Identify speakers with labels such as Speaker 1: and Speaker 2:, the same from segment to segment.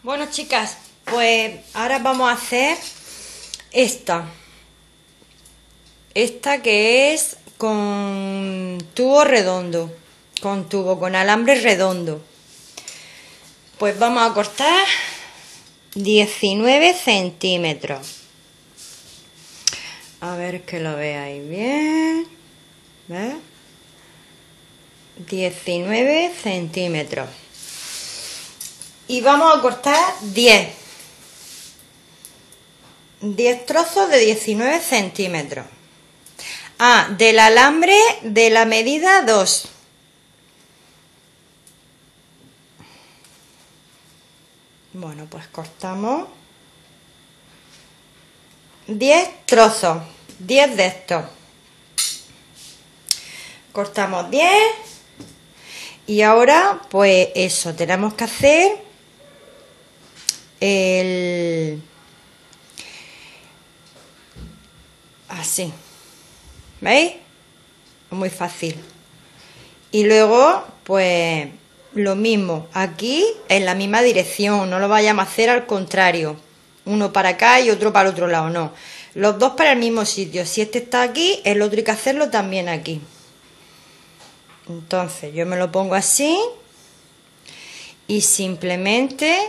Speaker 1: Bueno, chicas, pues ahora vamos a hacer esta que es con tubo redondo, con alambre redondo. Pues vamos a cortar 19 centímetros. A ver que lo veáis bien. ¿Ves? 19 centímetros. Y vamos a cortar 10 trozos de 19 centímetros. Del alambre de la medida 2. Bueno, pues cortamos 10 trozos, 10 de estos. Cortamos 10 y ahora pues eso, tenemos que hacer así, ¿veis? Muy fácil. Y luego pues lo mismo, aquí en la misma dirección, no lo vayamos a hacer al contrario, uno para acá y otro para el otro lado, no, los dos para el mismo sitio. Si este está aquí, el otro hay que hacerlo también aquí. Entonces yo me lo pongo así y simplemente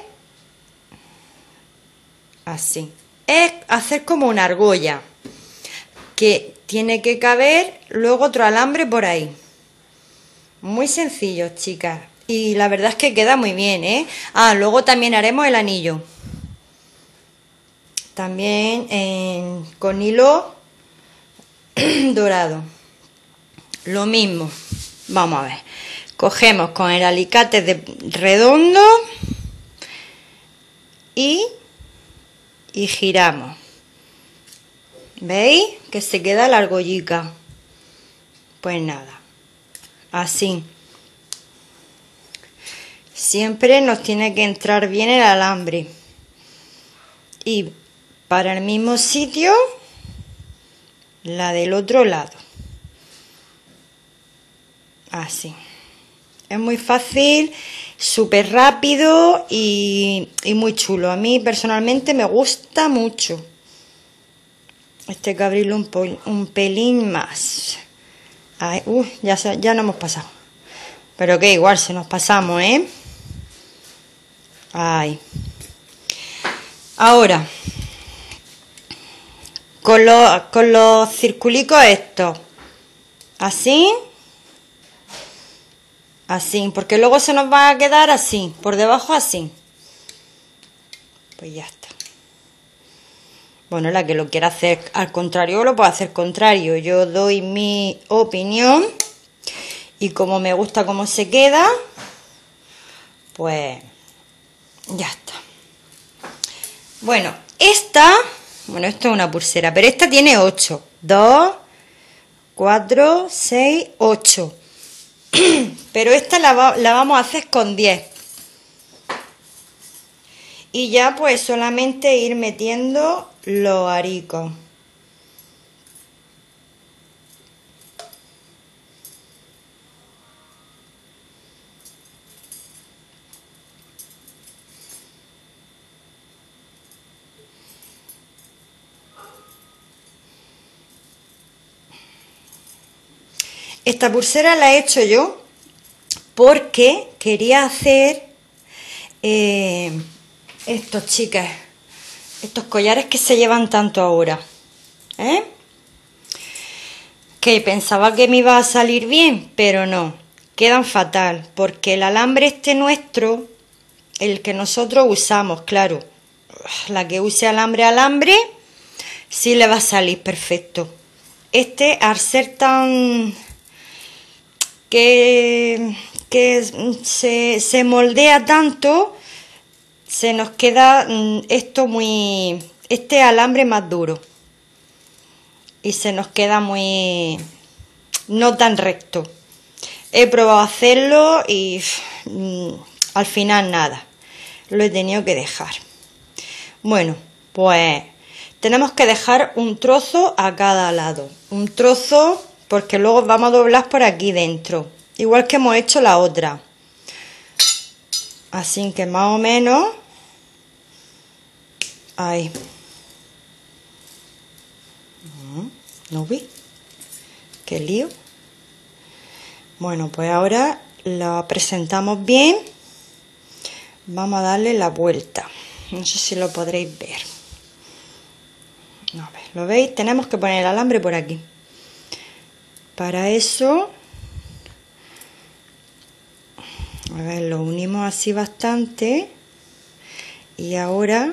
Speaker 1: así. Es hacer como una argolla que tiene que caber luego otro alambre por ahí. Muy sencillo, chicas. Y la verdad es que queda muy bien, ¿eh? Luego también haremos el anillo. También con hilo dorado. Lo mismo. Vamos a ver. Cogemos con el alicate redondo y giramos. ¿Veis? Que se queda la argollica. Pues nada. Así. Siempre nos tiene que entrar bien el alambre. Y para el mismo sitio, la del otro lado. Así. Es muy fácil, súper rápido y muy chulo. A mí personalmente me gusta mucho. Este hay que abrirlo un pelín más. Ay, ya no hemos pasado. Pero que igual se nos pasamos, ¿eh? Ahí. Ahora, con los circulicos estos. Así. Así, porque luego se nos va a quedar así, por debajo así. Pues ya está. Bueno, la que lo quiera hacer al contrario, lo puede hacer contrario. Yo doy mi opinión y como me gusta cómo se queda, pues ya está. Bueno, esto es una pulsera, pero esta tiene 8. 2, 4, 6, 8. Pero esta la vamos a hacer con 10. Y ya pues solamente ir metiendo los aricos. Esta pulsera la he hecho yo porque quería hacer estos, chicas, estos collares que se llevan tanto ahora, ¿eh? Que pensaba que me iba a salir bien, pero no, quedan fatal, porque el alambre este nuestro, el que nosotros usamos, claro, la que use alambre, sí le va a salir perfecto. Este, al ser tan que se moldea tanto, se nos queda este alambre más duro y se nos queda muy no tan recto. He probado a hacerlo y al final nada, lo he tenido que dejar. Bueno, pues tenemos que dejar un trozo a cada lado, un trozo, porque luego vamos a doblar por aquí dentro, igual que hemos hecho la otra. Así que más o menos Ahí. ¿No vi? Qué lío. Bueno, pues ahora lo presentamos bien. Vamos a darle la vuelta. No sé si lo podréis ver. A ver, ¿lo veis? Tenemos que poner el alambre por aquí. Para eso, a ver, lo unimos así bastante. Y ahora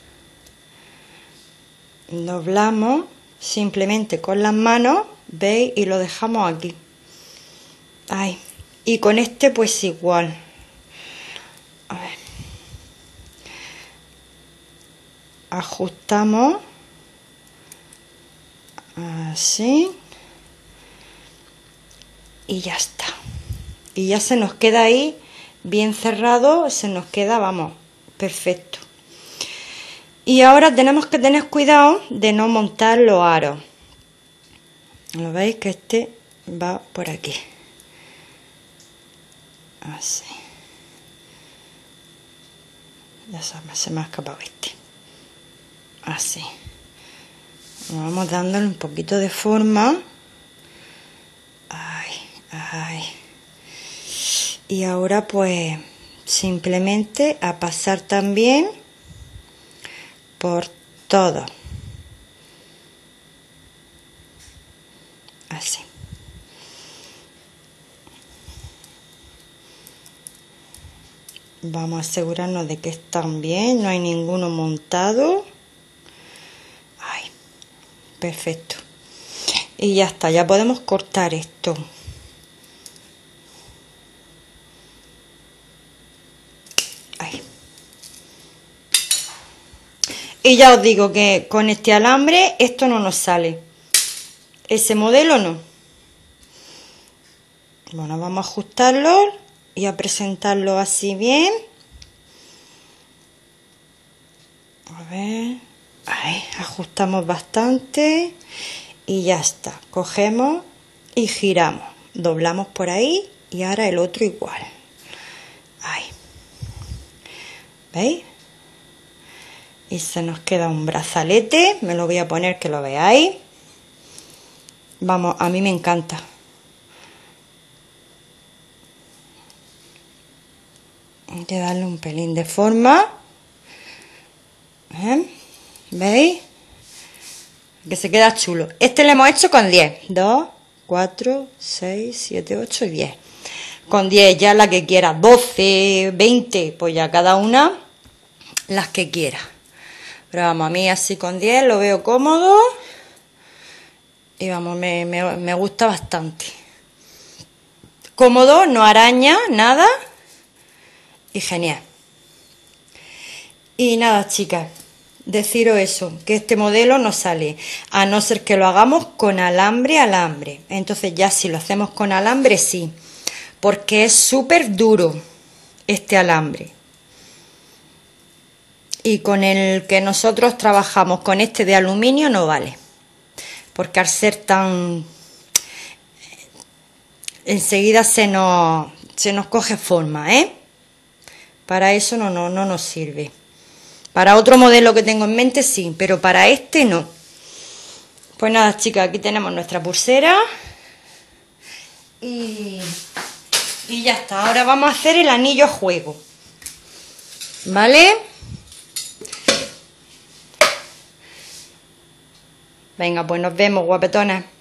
Speaker 1: doblamos simplemente con las manos, ¿veis? Y lo dejamos aquí. Ahí. Y con este pues igual. A ver. Ajustamos. Así. Y ya está. Y ya se nos queda ahí bien cerrado. Se nos queda, vamos, perfecto. Y ahora tenemos que tener cuidado de no montar los aros. ¿Lo veis? Que este va por aquí. Así. Ya se me ha escapado este. Así. Vamos dándole un poquito de forma. Ay, ay. Y ahora pues simplemente a pasar también por todo. Así. Vamos a asegurarnos de que están bien, no hay ninguno montado. Ay, perfecto. Y ya está, ya podemos cortar esto. Ahí. Y ya os digo que con este alambre esto no nos sale. Ese modelo no. Bueno, vamos a ajustarlo y a presentarlo así bien. A ver. Ahí, ajustamos bastante. Y ya está. Cogemos y giramos. Doblamos por ahí y ahora el otro igual. Ahí. ¿Veis? Y se nos queda un brazalete. Me lo voy a poner que lo veáis. Vamos, a mí me encanta. Hay que darle un pelín de forma. ¿Veis? Que se queda chulo. Este lo hemos hecho con 10. 2, 4, 6, 7, 8 y 10. Con 10 ya la que quiera. 12, 20, pues ya cada una las que quiera. Pero vamos, a mí así con 10 lo veo cómodo. Y vamos, me gusta bastante. Cómodo, no araña, nada. Y genial. Y nada, chicas, deciros eso, que este modelo no sale, a no ser que lo hagamos con alambre. Entonces ya si lo hacemos con alambre, sí, porque es súper duro este alambre. Y con el que nosotros trabajamos, con este de aluminio, no vale. Porque al ser tan... enseguida se nos coge forma, ¿eh? Para eso no nos sirve. Para otro modelo que tengo en mente sí, pero para este no. Pues nada, chicas, aquí tenemos nuestra pulsera. Y ya está. Ahora vamos a hacer el anillo a juego. ¿Vale? Venga, pues nos vemos, guapetonas.